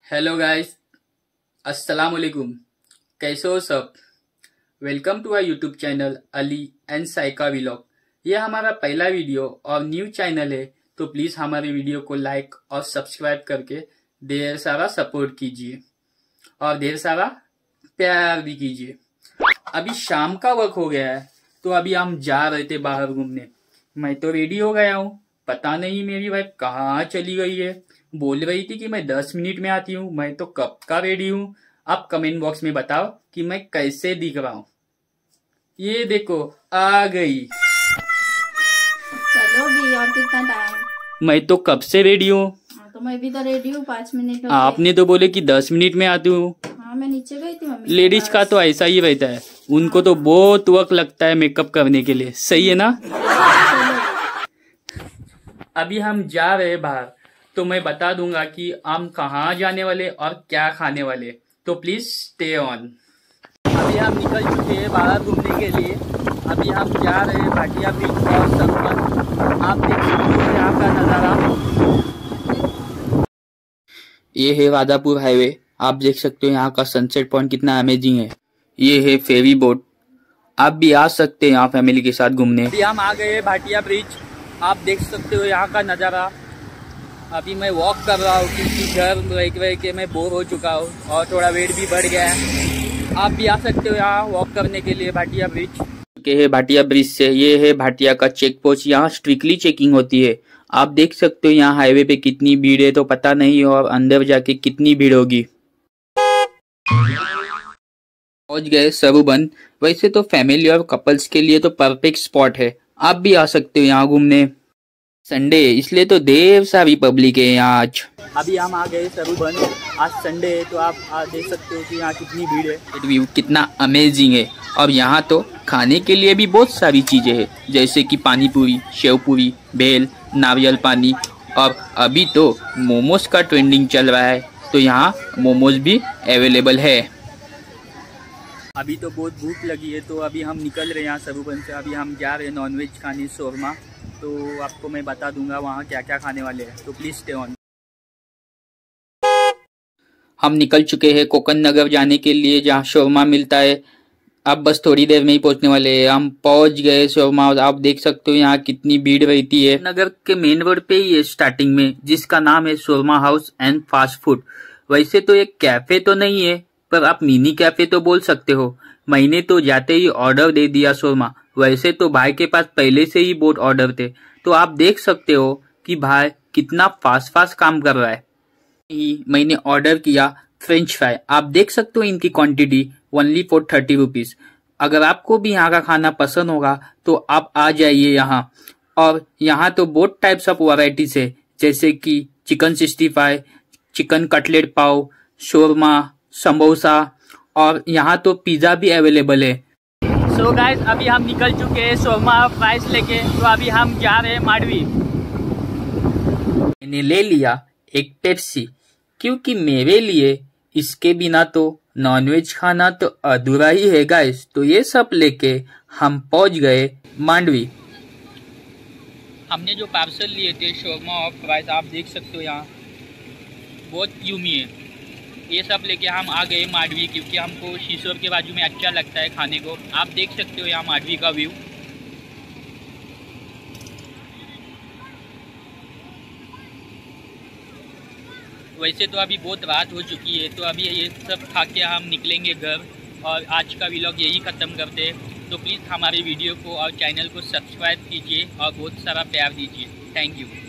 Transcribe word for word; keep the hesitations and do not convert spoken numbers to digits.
Hello guys, अस्सलाम वालेकुम। कैसे हो सब? Welcome to our YouTube channel Ali and Saika vlog. यह हमारा पहला वीडियो और न्यू चैनल है, तो प्लीज हमारे वीडियो को लाइक और सब्सक्राइब करके ढेर सारा सपोर्ट कीजिए और ढेर सारा प्यार भी कीजिए। अभी शाम का वक्त हो गया है, तो अभी हम जा रहे थे बाहर घूमने। मैं तो रेडी हो गया हूँ, पता नहीं मेरी वाइफ कहाँ चली गई है। बोल रही थी कि मैं दस मिनट में आती हूँ, मैं तो कब का रेडी हूँ। आप कमेंट बॉक्स में बताओ कि मैं कैसे दिख रहा हूँ। ये देखो आ गई। चलोगी और कितना टाइम? मैं तो कब से रेडी हूँ। हाँ, तो मैं भी तो रेडी हूँ, पाँच मिनट हो आपने तो बोले कि दस मिनट में आती हूँ। हाँ, मैं नीचे गई थी मम्मी। लेडीज का तो ऐसा ही रहता है, उनको तो बहुत वक्त लगता है मेकअप करने के लिए, सही है ना। अभी हम जा रहे हैं बाहर, तो मैं बता दूंगा कि हम कहाँ जाने वाले और क्या खाने वाले, तो प्लीज स्टे ऑन। अभी हम निकल चुके हैं बाहर घूमने के लिए। अभी हम जा रहे हैं भाटिया ब्रिज और सरोवर। आप देख सकते हो यहाँ का नज़ारा। ये है राधापुर हाईवे। आप देख सकते हो यहाँ का सनसेट पॉइंट कितना अमेजिंग है। ये है फेरी बोट, आप भी आ सकते हैं यहाँ फैमिली के साथ घूमने। अभी हम आ गए हैं भाटिया ब्रिज। आप देख सकते हो यहाँ का नज़ारा। अभी मैं वॉक कर रहा हूँ क्योंकि घर रह रह के मैं बोर हो चुका हूँ और थोड़ा वेट भी बढ़ गया है। आप भी आ सकते हो यहाँ वॉक करने के लिए भाटिया ब्रिज के है। भाटिया ब्रिज से ये है भाटिया का चेक पोस्ट। यहाँ स्ट्रिक्टली चेकिंग होती है। आप देख सकते हो यहाँ हाईवे पे कितनी भीड़ है तो पता नहीं, और अंदर जाके कितनी भीड़ होगी। पहुंच गए सरूबन। वैसे तो फैमिली और कपल्स के लिए तो परफेक्ट स्पॉट है, आप भी आ सकते हो यहाँ घूमने। संडे इसलिए तो ढेर सारी पब्लिक है यहाँ आज। अभी हम आ गए सरूबन। आज संडे है तो आप आ देख सकते हो कि यहाँ कितनी भीड़ है। व्यू कितना अमेजिंग है। और यहाँ तो खाने के लिए भी बहुत सारी चीजें हैं, जैसे कि पानी पूरी, शेव पूरी, भेल, नारियल पानी, और अभी तो मोमोज का ट्रेंडिंग चल रहा है, तो यहाँ मोमोज भी अवेलेबल है। अभी तो बहुत भूख लगी है, तो अभी हम निकल रहे हैं यहाँ सरूबन से। अभी हम जा रहे हैं नॉनवेज खाने, शोरमा। तो आपको मैं बता दूंगा वहाँ क्या क्या खाने वाले हैं, तो प्लीज स्टे ऑन। हम निकल चुके हैं कोकन नगर जाने के लिए, जहाँ शोरमा मिलता है। अब बस थोड़ी देर में ही पहुंचने वाले हैं। हम पहुंच गए शोरमा। आप देख सकते हो यहाँ कितनी भीड़ रहती है। नगर के मेन रोड पे ही है स्टार्टिंग में, जिसका नाम है shawarma house and fast food. वैसे तो एक कैफे तो नहीं है, पर आप मिनी कैफे तो बोल सकते हो। मैंने तो जाते ही ऑर्डर दे दिया शोरमा। वैसे तो भाई के पास पहले से ही बहुत ऑर्डर थे, तो आप देख सकते हो कि भाई कितना फास्ट फास्ट काम कर रहा है। मैंने ऑर्डर किया फ्रेंच फ्राई। आप देख सकते हो इनकी quantity only for thirty rupees. अगर आपको भी यहाँ का खाना पसंद होगा तो आप आ जाइए यहाँ। और यहाँ तो बहुत टाइप्स ऑफ वैरायटीज है, जैसे कि chicken sixty five, chicken cutlet pav, shawarma, samosa, और यहाँ तो पिज्जा भी अवेलेबल है। सो so गाइस, अभी हम निकल चुके हैं शोरमा प्राइस लेके। तो अभी हम जा रहे हैं मांडवी। मैंने ले लिया एक पेप्सी, क्योंकि मेरे लिए इसके बिना तो नॉनवेज खाना तो अधूरा ही है गाइस। तो ये सब लेके हम पहुंच गए मांडवी। हमने जो पार्सल लिए थे शोरमा और फ्राइज, आप देख सकते हो यहाँ बहुत यूमी है। ये सब लेके हम आ गए मांडवी, क्योंकि हमको शीशोर के बाजू में अच्छा लगता है खाने को। आप देख सकते हो यहाँ मांडवी का व्यू। वैसे तो अभी बहुत रात हो चुकी है, तो अभी ये सब खा के हम निकलेंगे घर, और आज का व्लॉग यही ख़त्म करते हैं। तो प्लीज़ हमारे वीडियो को और चैनल को सब्सक्राइब कीजिए और बहुत सारा प्यार दीजिए। Thank you.